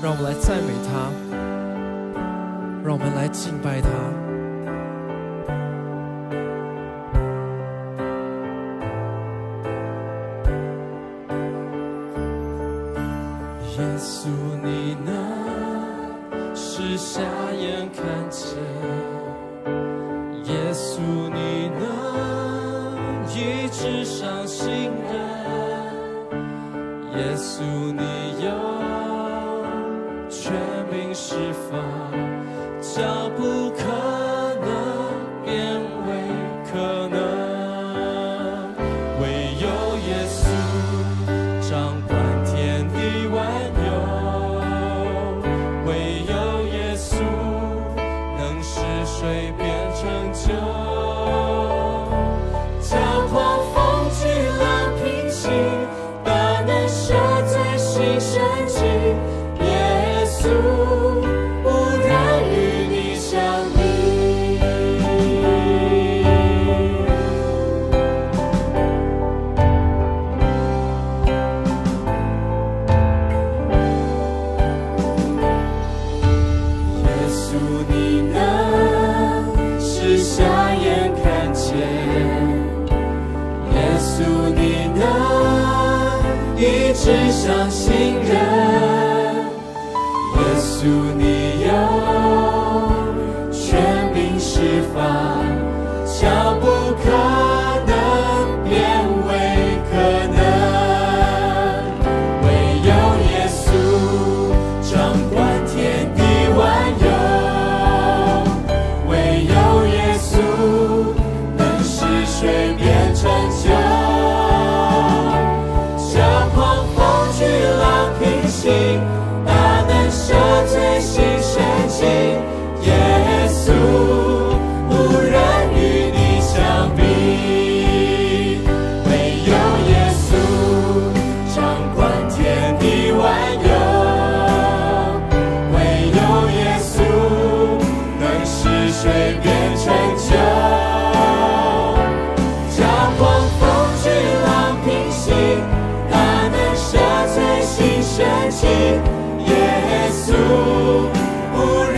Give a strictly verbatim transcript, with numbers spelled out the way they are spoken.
让我们来赞美他，让我们来敬拜他。耶稣，你能使瞎眼看见，耶稣，你能医治伤心人，耶稣，你有权柄释放，叫不可能变为可能。唯有耶稣掌管天地万有，唯有耶稣能使水变成酒，叫狂风巨浪平息，大能赦罪新生机。耶稣无人与你相比，耶稣你能使瞎眼看见，耶稣你能医治伤心人，耶稣你有权柄释放，叫不可能变为可能。唯有耶稣掌管天地万有，唯有耶稣能使水变成酒，叫狂风巨浪平息，大能赦罪新生机。耶稣无人与你相比，唯有耶稣掌管天地万有，唯有耶稣能使水变成酒，叫狂风巨浪平息，大能赦罪新生机。耶稣无